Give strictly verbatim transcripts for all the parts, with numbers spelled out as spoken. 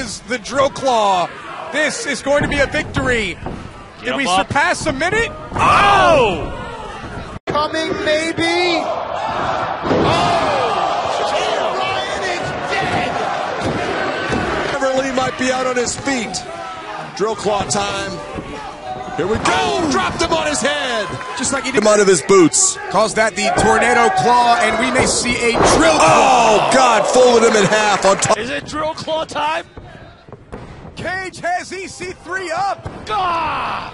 is the drill claw. This is going to be a victory. Did Jump we up. surpass a minute? Oh! Coming, maybe. Oh! Ryan is dead. Everly might be out on his feet. Drill claw time. Here we go. Oh, dropped him on his head. Just like he Him did. out of his boots. Calls that the tornado claw, and we may see a drill Oh, claw. God, folded him in half on top. Is it drill claw time? Cage has E C three up. Ah!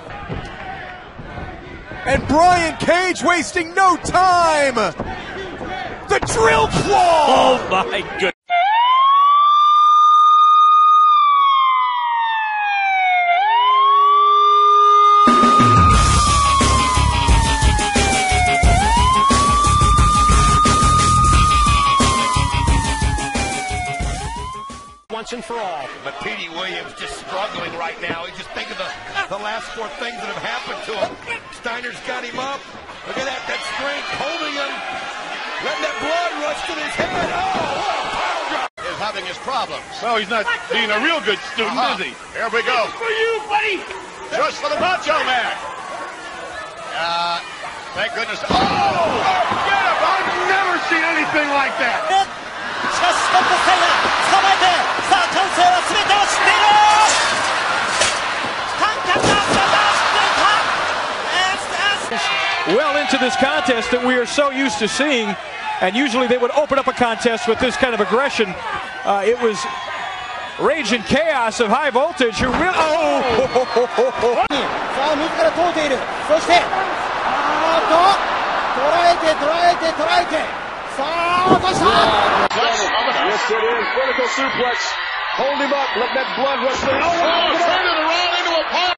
And Brian Cage wasting no time. The drill claw. Oh my goodness. Once and for all. But Petey Williams just struggling right now. He just think of the, the last four things that have happened to him. Steiner's got him up. Look at that, that strength holding him. Letting that blood rush to his head. Oh, what a pile drop. Is having his problems. Well, he's not being a real good student, Uh-huh. is he? Here we go. For you, buddy! Just for the Macho Man. Uh, thank goodness. Oh! Get him! I've never seen anything like that! しかしスコット・スタイナー捕まえてさあ歓声は全てを知っている観客が全てを知っていた well into this contest that we are so used to seeing, and usually they would open up a contest with this kind of aggression. Uh, it was rage and chaos of high voltage who really oh さあ自ら問うているそしてあーっと捉えて捉えて捉えてさあ落とした Yes, it is. Vertical suplex. Hold him up. Let that blood rush. Oh, wow. Turn it around into a pile.